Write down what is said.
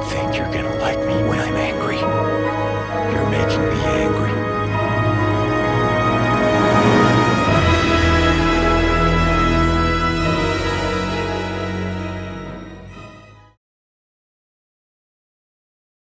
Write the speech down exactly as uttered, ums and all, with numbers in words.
think you're gonna like me when I'm angry? You're making me angry.